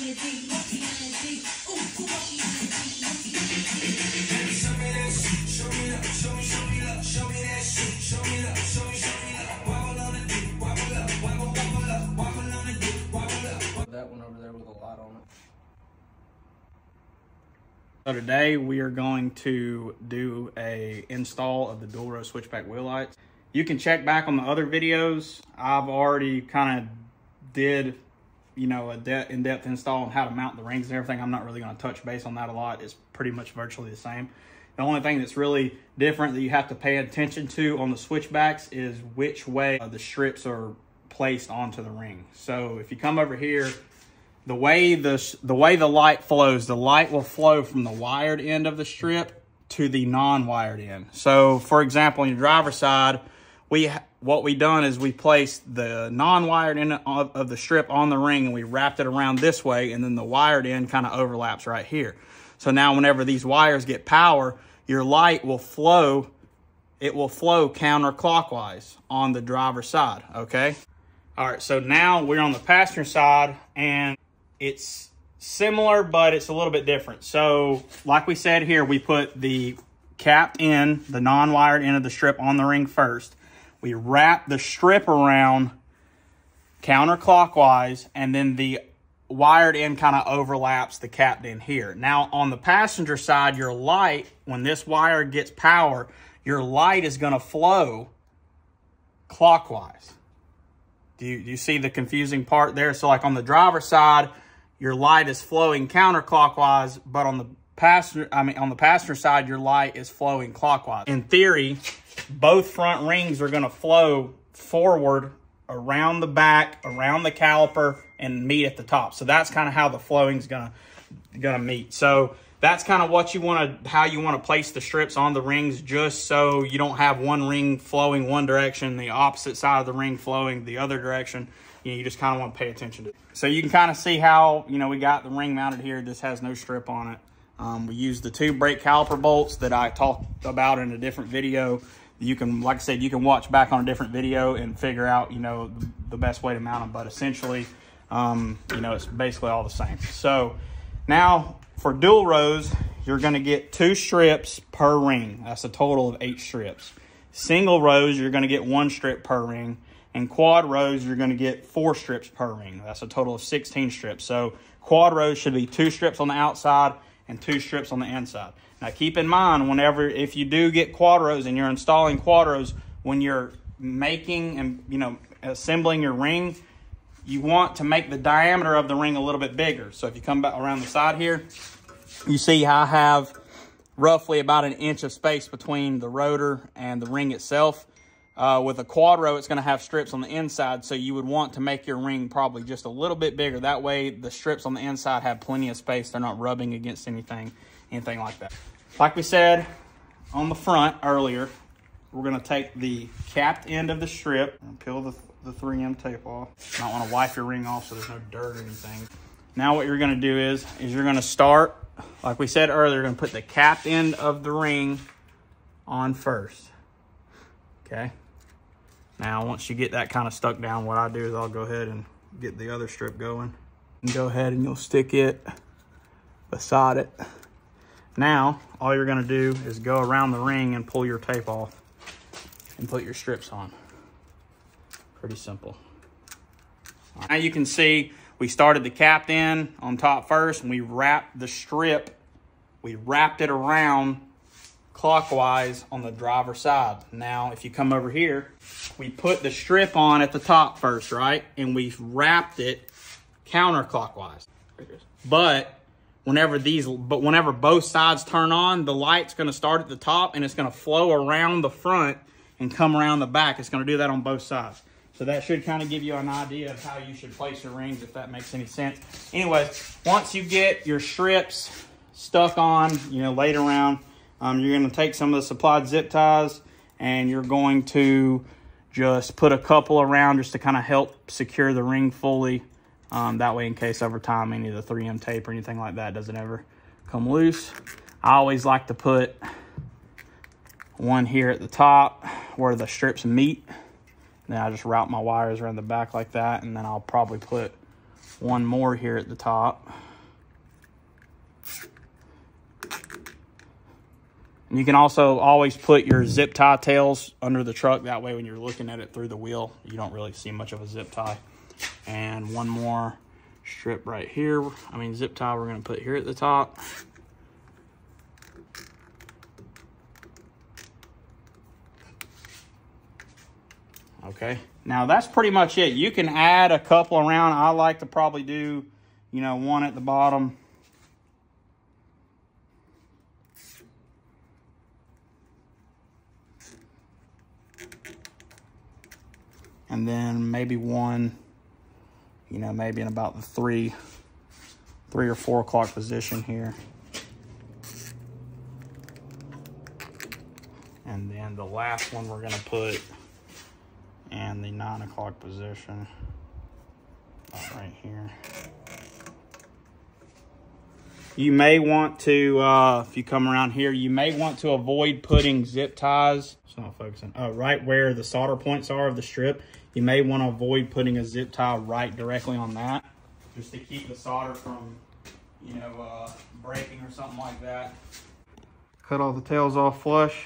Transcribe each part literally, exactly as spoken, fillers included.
That one over there with a light on it. So today we are going to do a install of the dual row switchback wheel lights. You can check back on the other videos. I've already kind of did, you know, a de in-depth install on how to mount the rings and everything. I'm not really going to touch base on that a lot. It's pretty much virtually the same. The only thing that's really different that you have to pay attention to on the switchbacks is which way the strips are placed onto the ring. So if you come over here, the way the, the way the light flows, the light will flow from the wired end of the strip to the non-wired end. So for example, on your driver's side, we what we done is we placed the non-wired end of, of the strip on the ring and we wrapped it around this way, and then the wired end kind of overlaps right here. So now whenever these wires get power, your light will flow, it will flow counterclockwise on the driver's side, okay? All right, so now we're on the passenger side, and it's similar, but it's a little bit different. So like we said here, we put the capped end, the non-wired end of the strip on the ring first. We wrap the strip around counterclockwise, and then the wired end kind of overlaps the capped end here. Now on the passenger side, your light, when this wire gets power, your light is going to flow clockwise. Do you, do you see the confusing part there? So like on the driver's side, your light is flowing counterclockwise, but on the passenger, I mean on the passenger side, your light is flowing clockwise. In theory, both front rings are going to flow forward around the back, around the caliper, and meet at the top. So that's kind of how the flowing is gonna gonna meet. So that's kind of what you want to, how you want to place the strips on the rings, just so you don't have one ring flowing one direction, the opposite side of the ring flowing the other direction. You know, you just kind of want to pay attention to it. So you can kind of see how, you know, we got the ring mounted here. This has no strip on it. Um, we use the two brake caliper bolts that I talked about in a different video. You can, like I said, you can watch back on a different video and figure out, you know, the, the best way to mount them. But essentially, um, you know, it's basically all the same. So now for dual rows, you're going to get two strips per ring. That's a total of eight strips. Single rows, you're going to get one strip per ring. And quad rows, you're going to get four strips per ring. That's a total of sixteen strips. So quad rows should be two strips on the outside and two strips on the inside. Now keep in mind, whenever, if you do get quad rows and you're installing quad rows, when you're making and, you know, assembling your ring, you want to make the diameter of the ring a little bit bigger. So if you come back around the side here, you see how I have roughly about an inch of space between the rotor and the ring itself. Uh, with a quad row, it's going to have strips on the inside, so you would want to make your ring probably just a little bit bigger. That way, the strips on the inside have plenty of space. They're not rubbing against anything, anything like that. Like we said on the front earlier, we're going to take the capped end of the strip and peel the, the three M tape off. You might want to wipe your ring off so there's no dirt or anything. Now what you're going to do is, is you're going to start, like we said earlier, you're going to put the capped end of the ring on first. Okay. Now, once you get that kind of stuck down, what I do is I'll go ahead and get the other strip going. And go ahead and you'll stick it beside it. Now, all you're gonna do is go around the ring and pull your tape off and put your strips on. Pretty simple. Right. Now you can see we started the capped end on top first, and we wrapped the strip, we wrapped it around clockwise on the driver's side. Now, if you come over here, we put the strip on at the top first, right? And we wrapped it counterclockwise. But whenever these, but whenever both sides turn on, the light's going to start at the top and it's going to flow around the front and come around the back. It's going to do that on both sides. So that should kind of give you an idea of how you should place your rings, if that makes any sense. Anyways, once you get your strips stuck on, you know, laid around, Um, you're going to take some of the supplied zip ties and you're going to just put a couple around just to kind of help secure the ring fully. Um, that way, in case over time any of the three M tape or anything like that doesn't ever come loose. I always like to put one here at the top where the strips meet. Then I just route my wires around the back like that, and then I'll probably put one more here at the top. And you can also always put your zip tie tails under the truck. That way when you're looking at it through the wheel, you don't really see much of a zip tie. And one more strip right here. I mean, zip tie we're going to put here at the top. Okay, now that's pretty much it. You can add a couple around. I like to probably do, you know, one at the bottom. And then maybe one, you know, maybe in about the three, three or four o'clock position here. And then the last one we're gonna put in the nine o'clock position, about right here. You may want to, uh, if you come around here, you may want to avoid putting zip ties. It's not focusing. Oh, right where the solder points are of the strip. You may want to avoid putting a zip tie right directly on that, just to keep the solder from, you know, uh, breaking or something like that. Cut all the tails off flush.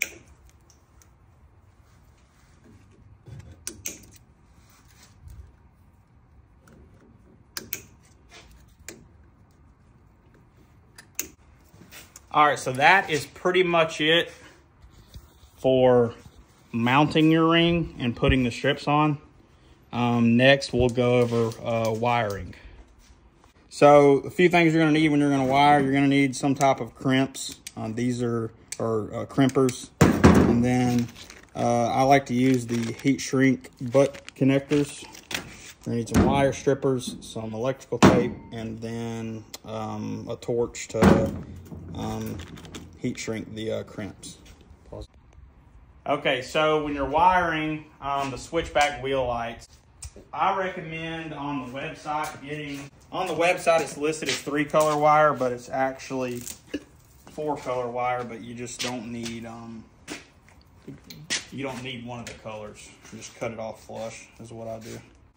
All right, so that is pretty much it for mounting your ring and putting the strips on. Um, next, we'll go over uh, wiring. So a few things you're gonna need when you're gonna wire. You're gonna need some type of crimps. Um, these are, are uh, crimpers. And then uh, I like to use the heat shrink butt connectors. You're gonna need some wire strippers, some electrical tape, and then um, a torch to um, heat shrink the uh, crimps. Pause. Okay, so when you're wiring um, the switchback wheel lights, I recommend on the website getting, on the website it's listed as three color wire, but it's actually four color wire, but you just don't need, um, you don't need one of the colors. Just cut it off flush is what I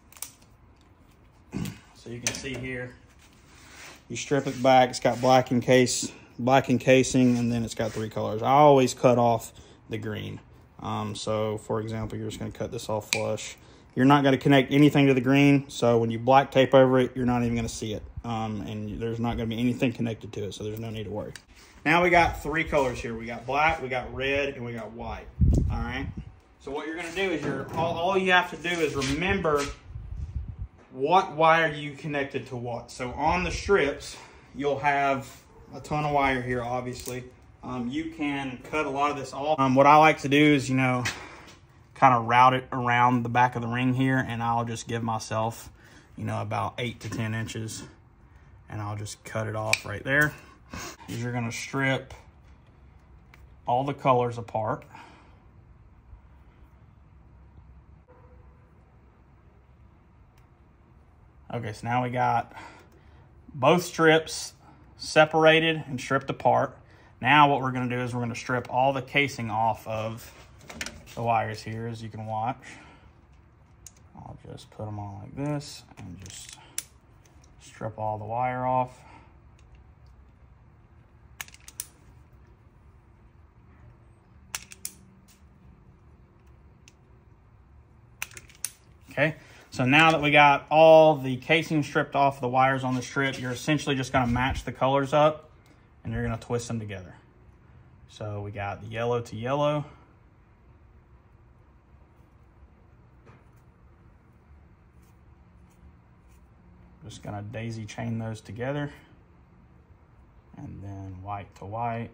do. So you can see here, you strip it back, it's got black encase, black encasing, and then it's got three colors. I always cut off the green. Um, so for example, you're just gonna cut this off flush. You're not gonna connect anything to the green, so when you black tape over it, you're not even gonna see it. Um, and there's not gonna be anything connected to it, so there's no need to worry. Now we got three colors here. We got black, we got red, and we got white, all right? So what you're gonna do is you're, all, all you have to do is remember what wire you connected to what. So on the strips, you'll have a ton of wire here, obviously. Um, you can cut a lot of this off. Um, what I like to do is, you know, kind of route it around the back of the ring here, and I'll just give myself, you know, about eight to ten inches, and I'll just cut it off right there. You're gonna strip all the colors apart. Okay, so now we got both strips separated and stripped apart. Now what we're gonna do is we're gonna strip all the casing off of the wires here, as you can watch. I'll just put them on like this and just strip all the wire off. Okay, so now that we got all the casing stripped off the wires on the strip, you're essentially just gonna match the colors up and you're gonna twist them together. So we got the yellow to yellow. Just gonna daisy chain those together. And then white to white.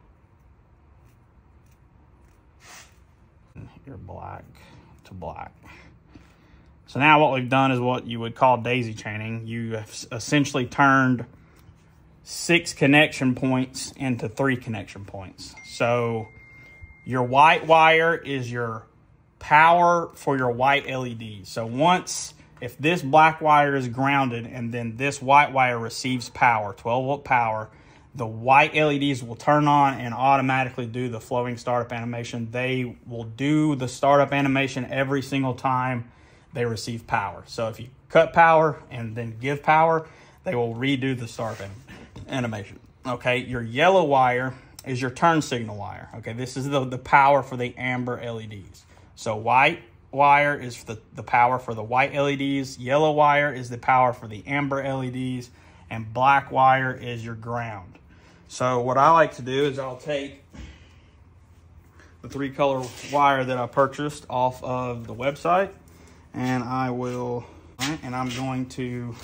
And your black to black. So now what we've done is what you would call daisy chaining. You have essentially turned six connection points into three connection points. So your white wire is your power for your white L E D. So once, if this black wire is grounded and then this white wire receives power, twelve volt power, the white L E Ds will turn on and automatically do the flowing startup animation. They will do the startup animation every single time they receive power. So if you cut power and then give power, they will redo the start animation. Okay, your yellow wire is your turn signal wire. Okay, this is the, the power for the amber L E Ds. So white wire is the, the power for the white L E Ds, yellow wire is the power for the amber L E Ds, and black wire is your ground. So what I like to do is I'll take the three color wire that I purchased off of the website, and I will, and I'm going to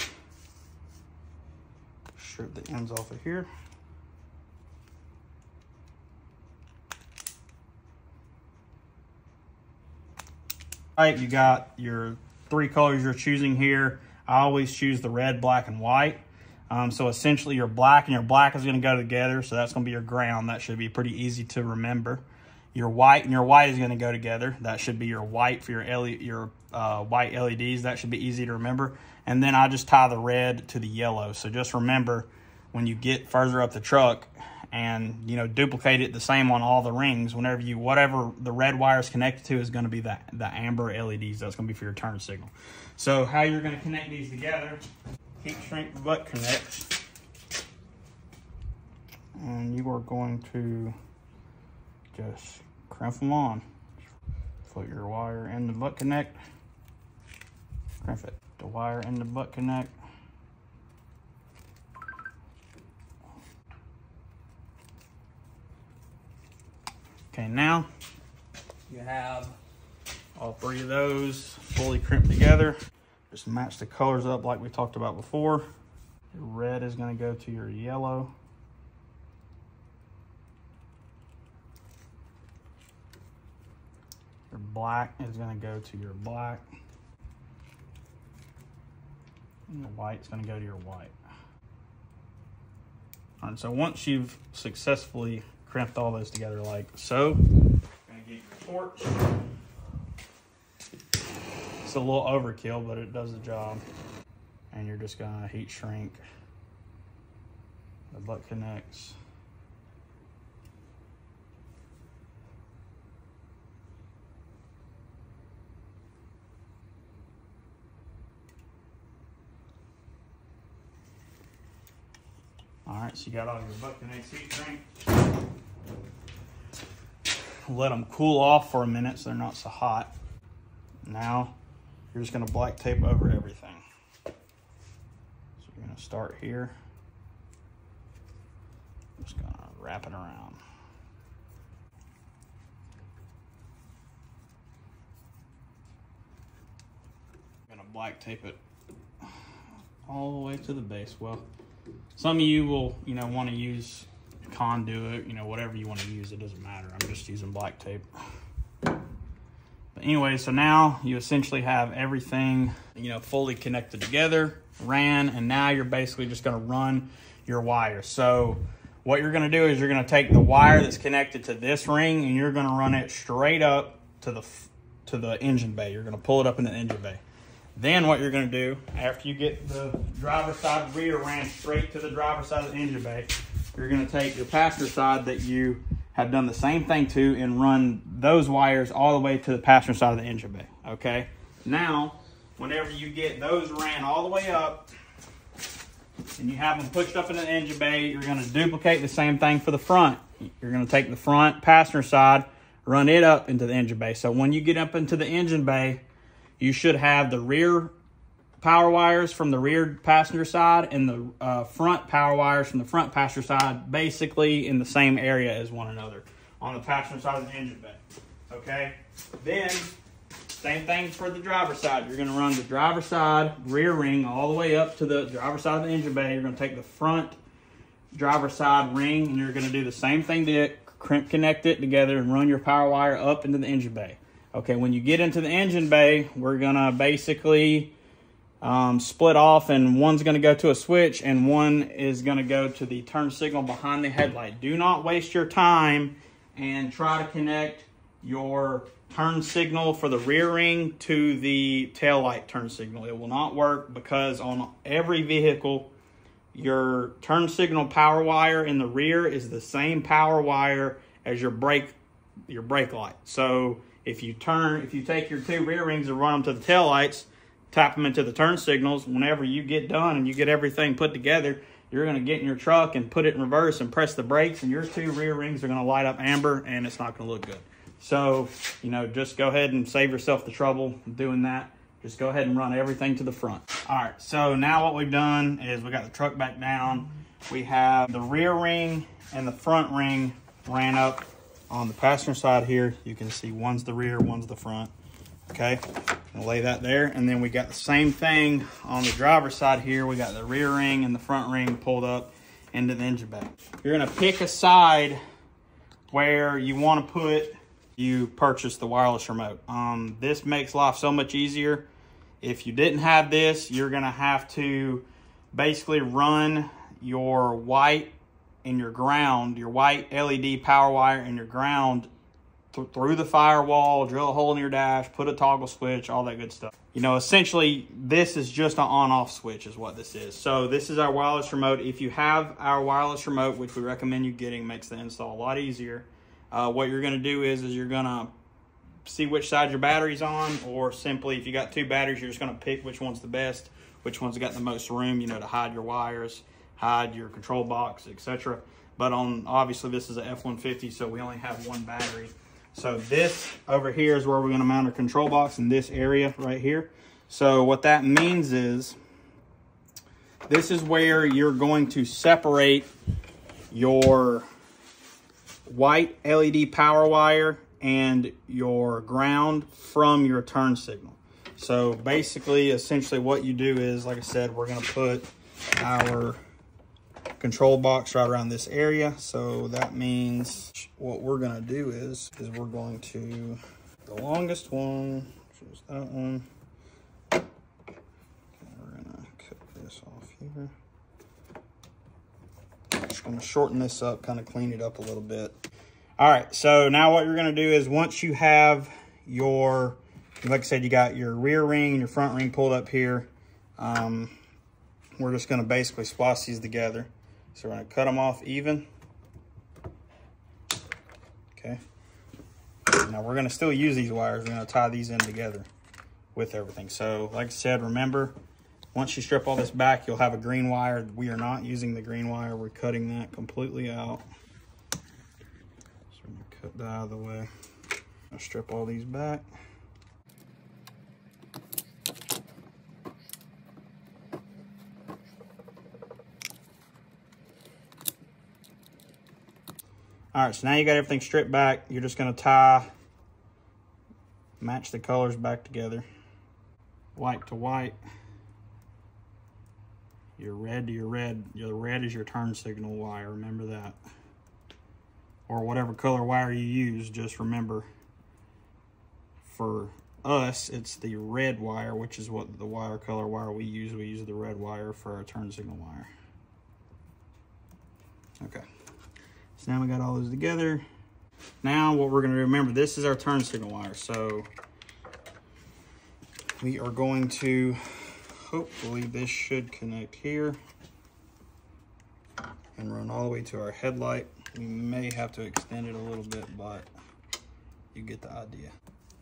strip the ends off of here. All right, you got your three colors you're choosing here. I always choose the red, black, and white. Um, so essentially your black and your black is gonna go together, so that's gonna be your ground. That should be pretty easy to remember. Your white and your white is gonna go together. That should be your white for your L E D, your uh, white L E Ds. That should be easy to remember. And then I just tie the red to the yellow. So just remember when you get further up the truck and, you know, duplicate it the same on all the rings, whenever you, whatever the red wire is connected to is gonna be the, the amber L E Ds. That's gonna be for your turn signal. So how you're gonna connect these together, heat shrink butt connect. And you are going to just crimp them on. Put your wire in the butt connect, crimp it. The wire in the butt connect. Okay, now you have all three of those fully crimped together. Just match the colors up like we talked about before. Your red is going to go to your yellow. Your black is going to go to your black. And the white is going to go to your white. All right, so once you've successfully crimped all those together like so, you're going to get your torch. It's a little overkill, but it does the job. And you're just going to heat shrink the butt connects. All right, so you got all your butt connects heat shrink. Let them cool off for a minute so they're not so hot. Now, you're just gonna black tape over everything. So you're gonna start here. Just gonna wrap it around. I'm gonna black tape it all the way to the base. Well, some of you will, you know, want to use conduit, you know, whatever you want to use, it doesn't matter. I'm just using black tape. But anyway, so now you essentially have everything, you know, fully connected together, ran, and now you're basically just going to run your wire. So what you're going to do is you're going to take the wire that's connected to this ring and you're going to run it straight up to the to the engine bay. You're going to pull it up in the engine bay. Then what you're going to do, after you get the driver's side rear ran straight to the driver's side of the engine bay, you're going to take your passenger side that you have done the same thing to and run those wires all the way to the passenger side of the engine bay, okay? Now, whenever you get those ran all the way up and you have them pushed up in the engine bay, you're going to duplicate the same thing for the front. You're going to take the front passenger side, run it up into the engine bay. So when you get up into the engine bay, you should have the rear power wires from the rear passenger side and the uh, front power wires from the front passenger side basically in the same area as one another on the passenger side of the engine bay. Okay? Then, same thing for the driver's side. You're going to run the driver's side rear ring all the way up to the driver's side of the engine bay. You're going to take the front driver's side ring and you're going to do the same thing to it, crimp connect it together and run your power wire up into the engine bay. Okay, when you get into the engine bay, we're going to basically um, split off, and one's going to go to a switch and one is going to go to the turn signal behind the headlight. Do not waste your time and try to connect your turn signal for the rear ring to the tail light turn signal. It will not work because on every vehicle, your turn signal power wire in the rear is the same power wire as your brake your brake light. So If you turn, if you take your two rear rings and run them to the tail lights, tap them into the turn signals, whenever you get done and you get everything put together, you're going to get in your truck and put it in reverse and press the brakes, and your two rear rings are going to light up amber, and it's not going to look good. So, you know, just go ahead and save yourself the trouble of doing that. Just go ahead and run everything to the front. All right, so now what we've done is we got the truck back down. We have the rear ring and the front ring ran up on the passenger side here. You can see one's the rear, one's the front. Okay, I'll lay that there. And then we got the same thing on the driver's side here. We got the rear ring and the front ring pulled up into the engine bay. You're gonna pick a side where you wanna put, you purchase the wireless remote. Um, this makes life so much easier. If you didn't have this, you're gonna have to basically run your white and your ground, your white L E D power wire and your ground th through the firewall, drill a hole in your dash, put a toggle switch, all that good stuff. You know, essentially, this is just an on-off switch is what this is. So this is our wireless remote. If you have our wireless remote, which we recommend you getting, makes the install a lot easier. Uh, what you're gonna do is, is you're gonna see which side your battery's on, or simply, if you got two batteries, you're just gonna pick which one's the best, which one's got the most room, you know, to hide your wires, hide your control box, et cetera. But on, obviously this is a F one fifty, so we only have one battery. So this over here is where we're gonna mount our control box, in this area right here. So what that means is, this is where you're going to separate your white L E D power wire and your ground from your turn signal. So basically, essentially what you do is, like I said, we're gonna put our control box right around this area. So that means what we're gonna do is, is we're going to, the longest one, which is that one. Okay, we're gonna cut this off here. Just gonna shorten this up, kind of clean it up a little bit. All right, so now what you're gonna do is, once you have your, like I said, you got your rear ring and your front ring pulled up here, um, we're just gonna basically splice these together. So we're gonna cut them off even. Okay. Now we're gonna still use these wires. We're gonna tie these in together with everything. So like I said, remember, once you strip all this back, you'll have a green wire. We are not using the green wire. We're cutting that completely out. So we're gonna cut that out of the way. I'll strip all these back. All right, so now you got everything stripped back. You're just gonna tie, match the colors back together. White to white. Your red to your red. Your red is your turn signal wire, remember that. Or whatever color wire you use, just remember, for us, it's the red wire, which is what the wire color wire we use. We use the red wire for our turn signal wire. Okay. So now we got all those together. Now what we're gonna do, remember, this is our turn signal wire. So we are going to, hopefully this should connect here and run all the way to our headlight. We may have to extend it a little bit, but you get the idea.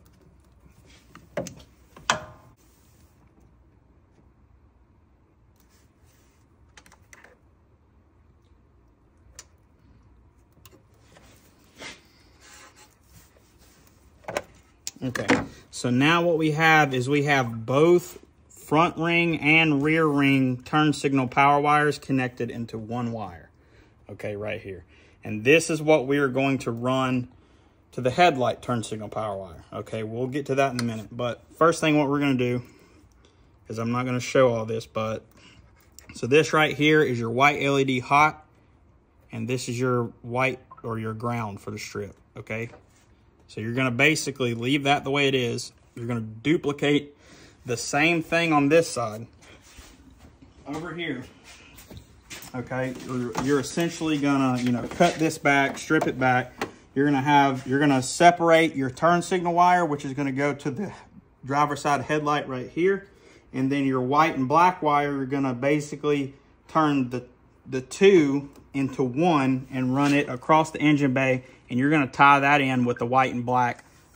Okay, so now what we have is we have both front ring and rear ring turn signal power wires connected into one wire. Okay, right here. And this is what we are going to run to the headlight turn signal power wire. Okay, we'll get to that in a minute. But first thing what we're gonna do is, I'm not gonna show all this, but so this right here is your white L E D hot, and this is your white or your ground for the strip, okay? So you're gonna basically leave that the way it is. You're gonna duplicate the same thing on this side over here. Okay, you're, you're essentially gonna, you know, cut this back, strip it back. You're gonna have, you're gonna separate your turn signal wire, which is gonna go to the driver's side headlight right here. And then your white and black wire, you're gonna basically turn the, the two into one and run it across the engine bay. And you're gonna tie that in with the white and black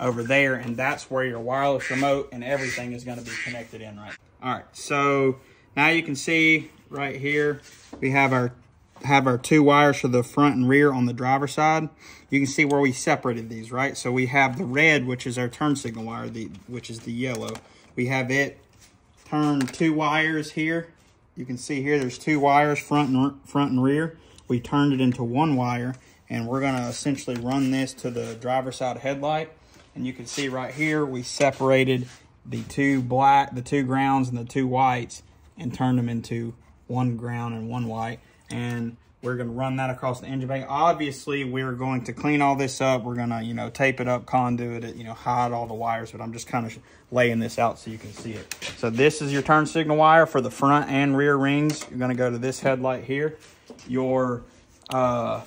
over there, and that's where your wireless remote and everything is going to be connected in right. All right, so now you can see right here we have our have our two wires for the front and rear on the driver's side. You can see where we separated these, right? So we have the red, which is our turn signal wire, the which is the yellow. We have it turned two wires here. You can see here there's two wires, front and front and rear. We turned it into one wire, and we're going to essentially run this to the driver's side headlight. And you can see right here we separated the two black, the two grounds and the two whites, and turned them into one ground and one white. And we're going to run that across the engine bay. Obviously, we're going to clean all this up. We're going to, you know, tape it up, conduit it, you know, hide all the wires. But I'm just kind of laying this out so you can see it. So this is your turn signal wire for the front and rear rings. You're going to go to this headlight here. Your uh,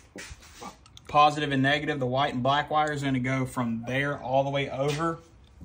positive and negative, the white and black wire, is going to go from there all the way over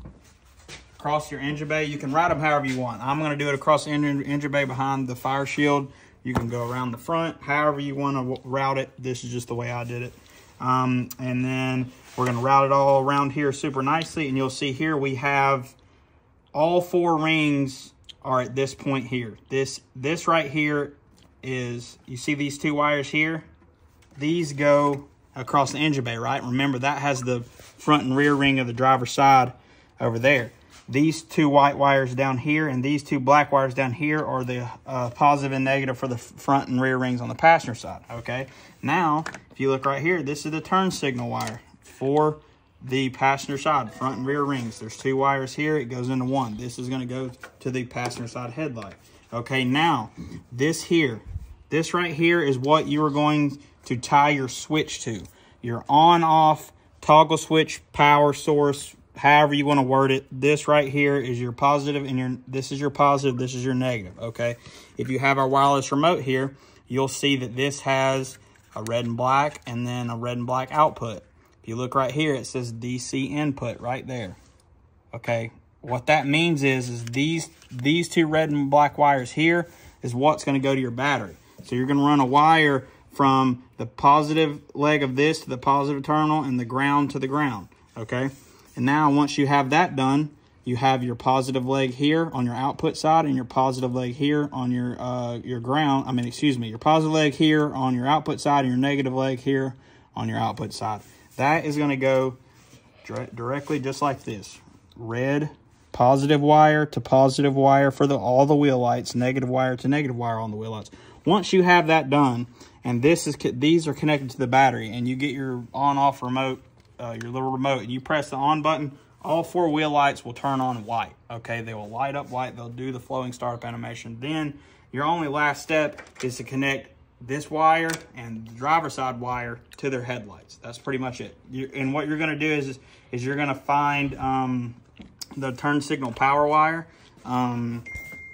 across your engine bay. You can route them however you want. I'm going to do it across the engine, engine bay behind the fire shield. You can go around the front, however you want to route it. This is just the way I did it. Um, and then we're going to route it all around here super nicely. And you'll see here we have all four rings are at this point here. This, this right here is, you see these two wires here? These go across the engine bay, right? Remember, that has the front and rear ring of the driver's side over there. These two white wires down here and these two black wires down here are the uh, positive and negative for the front and rear rings on the passenger side, okay? Now, if you look right here, this is the turn signal wire for the passenger side, front and rear rings. There's two wires here. It goes into one. This is going to go to the passenger side headlight. Okay, now, this here, this right here is what you are going to tie your switch to. Your on-off toggle switch power source, however you want to word it. This right here is your positive, and your this is your positive, this is your negative, okay? If you have our wireless remote here, you'll see that this has a red and black and then a red and black output. If you look right here, it says D C input right there, okay? What that means is, is these, these two red and black wires here is what's going to go to your battery. So you're going to run a wire from the positive leg of this to the positive terminal and the ground to the ground, okay? And now once you have that done, you have your positive leg here on your output side and your positive leg here on your uh, your ground. I mean, excuse me, your positive leg here on your output side and your negative leg here on your output side. That is going to go dire directly just like this. Red positive wire to positive wire for the all the wheel lights, negative wire to negative wire on the wheel lights. Once you have that done, and this is these are connected to the battery, and you get your on-off remote, Uh, your little remote, and you press the on button, all four wheel lights will turn on white, okay? They will light up white. They'll do the flowing startup animation. Then your only last step is to connect this wire and the driver's side wire to their headlights. That's pretty much it. You, and what you're going to do is, is, is you're going to find um, the turn signal power wire um,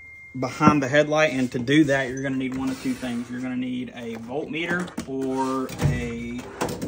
behind the headlight, and to do that, you're going to need one of two things. You're going to need a voltmeter or a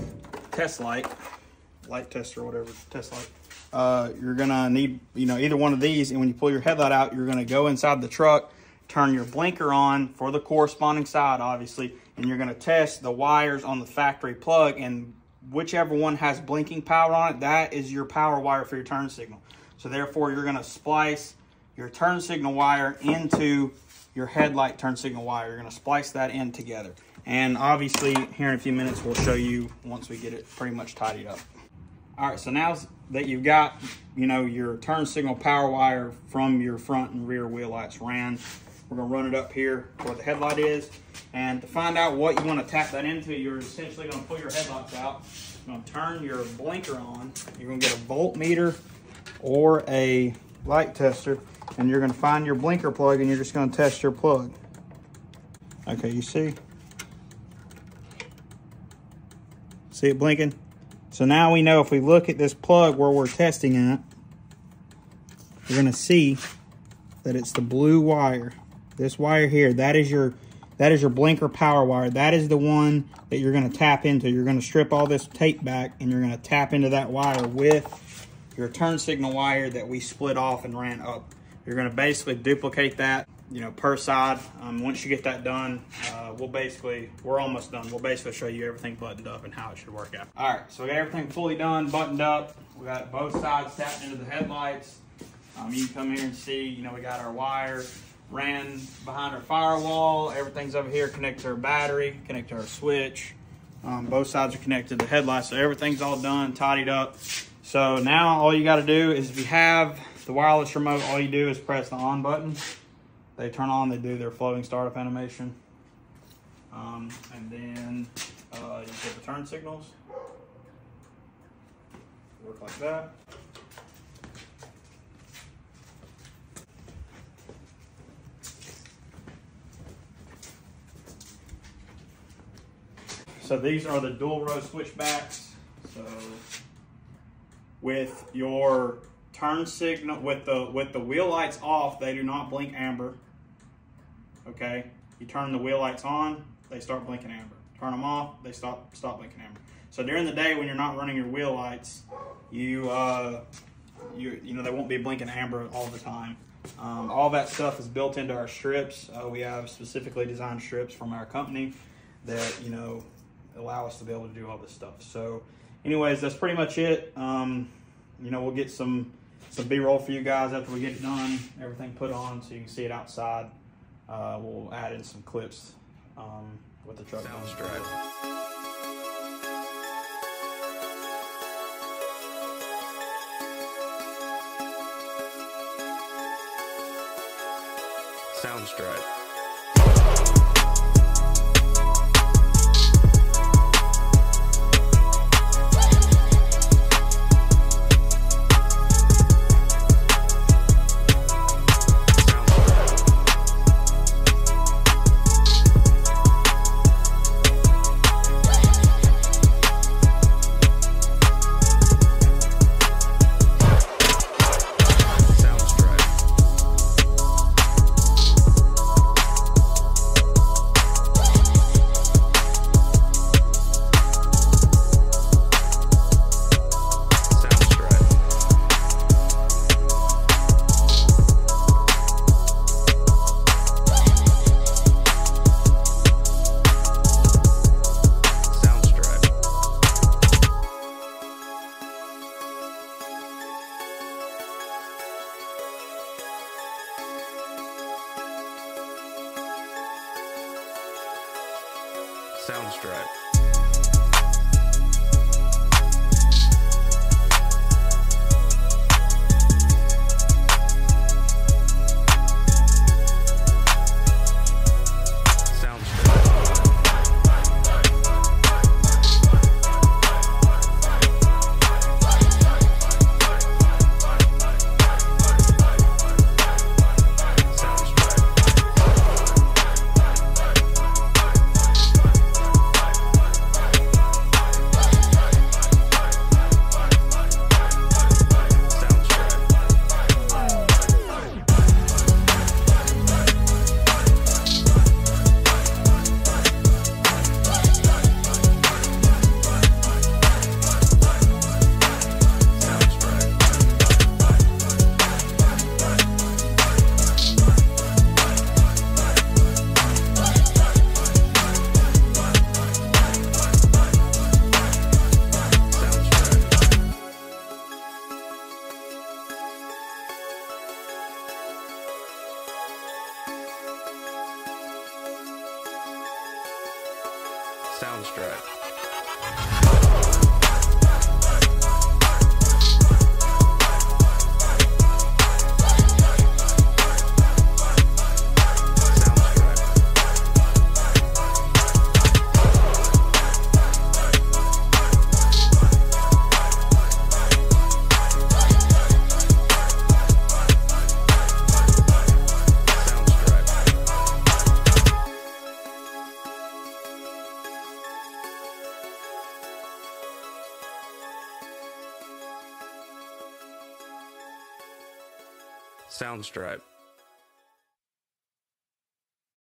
test light. light test or whatever, test light. Uh, you're gonna need, you know, either one of these, and when you pull your headlight out, you're gonna go inside the truck, turn your blinker on for the corresponding side, obviously, and you're gonna test the wires on the factory plug, and whichever one has blinking power on it, that is your power wire for your turn signal. So therefore, you're gonna splice your turn signal wire into your headlight turn signal wire. You're gonna splice that in together. And obviously, here in a few minutes, we'll show you once we get it pretty much tidied up. All right, so now that you've got, you know, your turn signal power wire from your front and rear wheel lights ran, we're gonna run it up here where the headlight is. And to find out what you wanna tap that into, you're essentially gonna pull your headlights out. You're gonna turn your blinker on. You're gonna get a voltmeter or a light tester, and you're gonna find your blinker plug, and you're just gonna test your plug. Okay, you see? See it blinking? So now we know if we look at this plug where we're testing at, we're gonna see that it's the blue wire. This wire here, that is your that is your blinker power wire. That is the one that you're gonna tap into. You're gonna strip all this tape back, and you're gonna tap into that wire with your turn signal wire that we split off and ran up. You're gonna basically duplicate that you know, per side. Um, once you get that done, uh, we'll basically, we're almost done. We'll basically show you everything buttoned up and how it should work out. All right, so we got everything fully done, buttoned up. We got both sides tapped into the headlights. Um, you can come here and see, you know, we got our wire ran behind our firewall. Everything's over here connected to our battery, connected to our switch. Um, both sides are connected to the headlights, so everything's all done, tidied up. So now all you got to do is, if you have the wireless remote, all you do is press the on button. They turn on, they do their floating startup animation. Um, and then uh, you get the turn signals. Work like that. So these are the dual row switchbacks. So with your turn signal, with the with the wheel lights off, they do not blink amber. Okay, you turn the wheel lights on, they start blinking amber. Turn them off, they stop stop blinking amber. So during the day when you're not running your wheel lights, you uh, you you know they won't be blinking amber all the time. Um, all that stuff is built into our strips. Uh, we have specifically designed strips from our company that you know allow us to be able to do all this stuff. So, anyways, that's pretty much it. Um, you know, we'll get some some B-roll for you guys after we get it done, everything put on, so you can see it outside. Uh, we'll add in some clips um, with the truck. Sounds right. Sounds right. Sounds right. Sounds right. Sounds right.